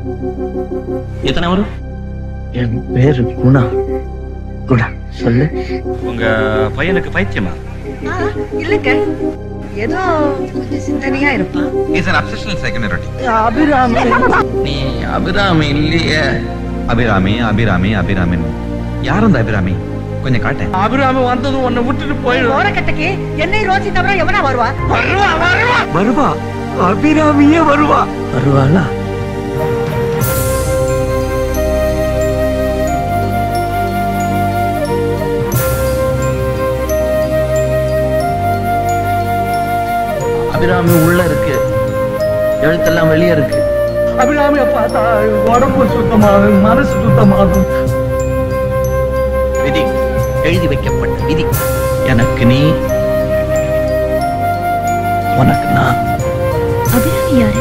எத்தனை வரும்? என் பேரு குணா. குணா சொல்லு. உங்க பையனுக்கு பைத்தியமா? இல்லங்க, ஏதோ கொஞ்சம் சிந்தனையா இருப்பான். Is an obsessional psychoneurotic. Abirami. நீ அபிராமி இல்லையே? அபிராமி அபிராமி அபிராமி யார் அந்த அபிராமி? கொஞ்சம் காட்டேன். அபிராமி வந்தது உன்னை விட்டுட்டு போயிடும். ஓரக்கட்டைக்கு என்னை ரோசி தவிர எவனா வருவா? வருவா. அபிராமியே வருவா. வருவாளா? அபிராமி உள்ள இருக்கு, எழுத்தெல்லாம் வெளியே இருக்கு. அபிராமியை பார்த்தா உடம்பு சுத்தமாகும், மனசு சுத்தமாகும். விதி, எழுதி வைக்கப்பட்ட விதி. எனக்கு நீ, உனக்கு நான். அபிராமி யாரு?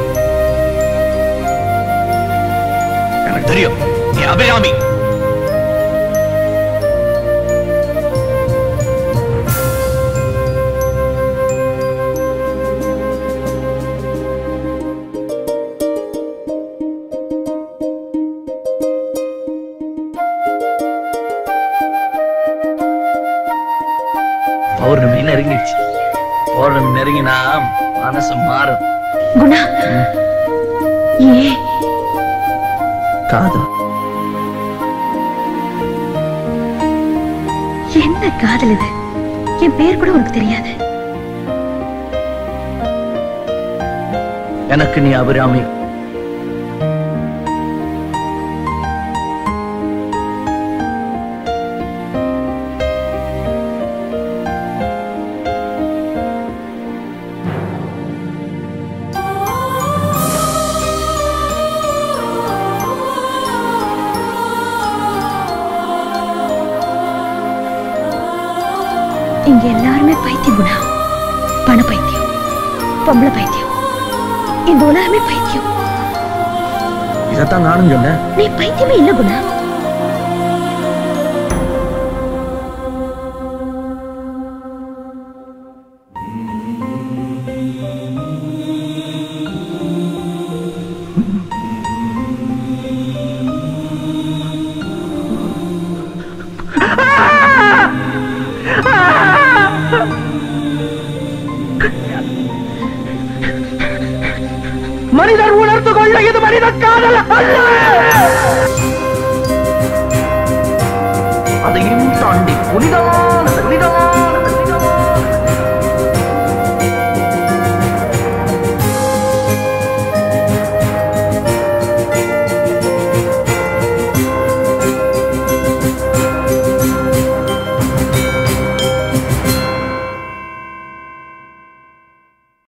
எனக்கு தெரியும், நீ அபிராமி. பௌர்ணமி நெருங்கிடுச்சு. பௌர்ணமி நெருங்கினா மனசு மாறும். குணா, ஏ காதல். என்ன காதல் இது? என் பேர் கூட உனக்கு தெரியாது. எனக்கு நீ அபிராமி. இங்க எல்லாருமே பைத்தியம் குணா. பண பைத்தியம், பொம்பளை பைத்தியம், இந்த உலகமே பைத்தியம். இதத்தான் நானும் சொன்னேன். நீ பைத்தியமே இல்ல குணா. மனிதர் உணர்ந்து கொள்ள இது மனித காதல் அல்ல. அதையும் தாண்டி புனிதமான